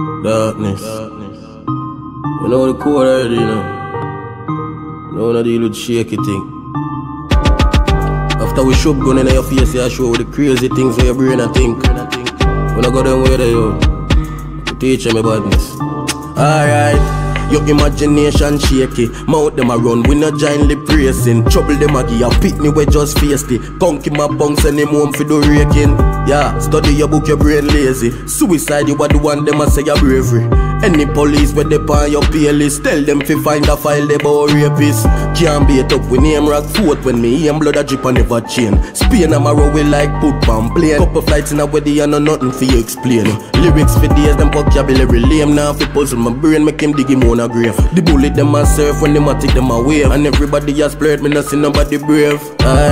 Darkness. You know the code already, you know. You don't deal with shaky thing. After we shove gun in your face, you show the crazy things where your brain a think. When I go down where they go, teach me badness. Alright. Your imagination shaky, mouth them a run, we not giantly praising. Trouble them a give a pitney we just face it. Conky my bunks and him home for the raking. Yeah, study your book, your brain lazy. Suicide, you are the one them a say your bravery. Any police where they on your pay list, tell them fi find a file they bout rapists. Can't beat up with name rock foot when me aim blood a drip and never chain. Spain I'm a row like put pan plane. Couple flights in a wedding and no nothing for you explain. Lyrics for days, them vocabulary lame. Now fi puzzle my brain, make him dig him on a grave. The bullet them a surf when them a take them away. And everybody has splurred, me not see nobody brave.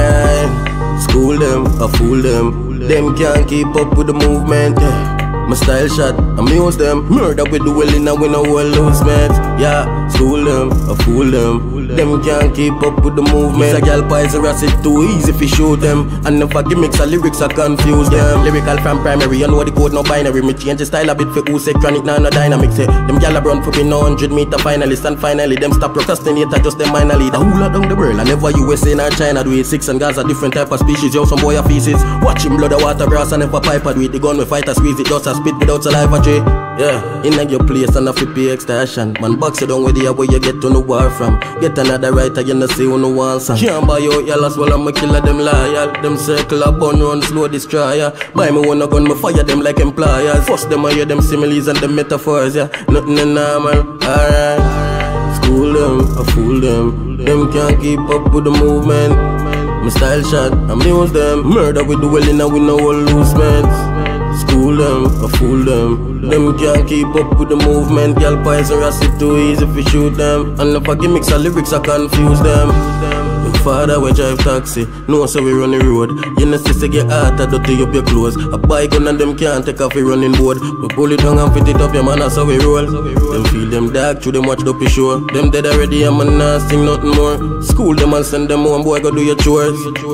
Aye, school them, I fool them. Them can't keep up with the movement. My style shot, amuse them. Murder with the willing and we no will lose, man. Yeah, school them, I fool them. Them can't keep up with the movement. It's a gal pies a racist, too easy fi show them. And never gimmicks or lyrics I confuse them. Lyrical from primary, you know the code no binary. Me change the style a bit for who say chronic, now no dynamic. Say, them gal a run for me no 100-meter finalist. And finally, them stop procrastinator, just them minor lead. A hula down the world, and never USA nor China do it. 6 and Gaza, different type of species. Yo, some boy a feces. Watch him blood, the water grass, and never pipe do it. The gun we fight a squeeze it, just a spit without saliva. Yeah, in your place and a flippy extortion. Man, box you down with the where you get to the war from. Get another writer, you know say who no want some. Can't buy out y'all as well, I'm a killer, them loyal. Them circle up, bun run, slow destroyer. Buy me one a gun, me fire them like employers. First them I hear them similes and them metaphors, yeah. Nothing normal, alright. School them, I fool them. Them can't keep up with the movement. My style shot, amuse them. Murder with the willing and we no will lose, man. School them, I fool them. Them can't keep up with the movement. Girl pies and rust it too easy if you shoot them. And if I gimmicks or lyrics I confuse them. Your father we drive taxi, no so we run the road. You know sister get hot, I dirty up your clothes. A bike gun and them can't take off a running board. We pull it down and fit it up your man, that's how we roll. Them feel them dark, through them watch the show. Them dead already, I'm not sing nothing more. School them and send them home, boy go do your chores.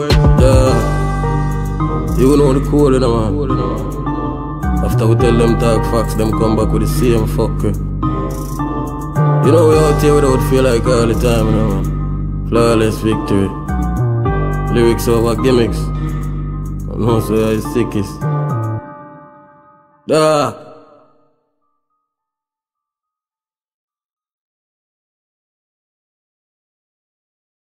Yeah, you know the code, man. After we tell them talk facts, them come back with the same fucker. You know we out here without feel like all the time, you know, man. Flawless victory. Lyrics over gimmicks. I know so you're the sickest.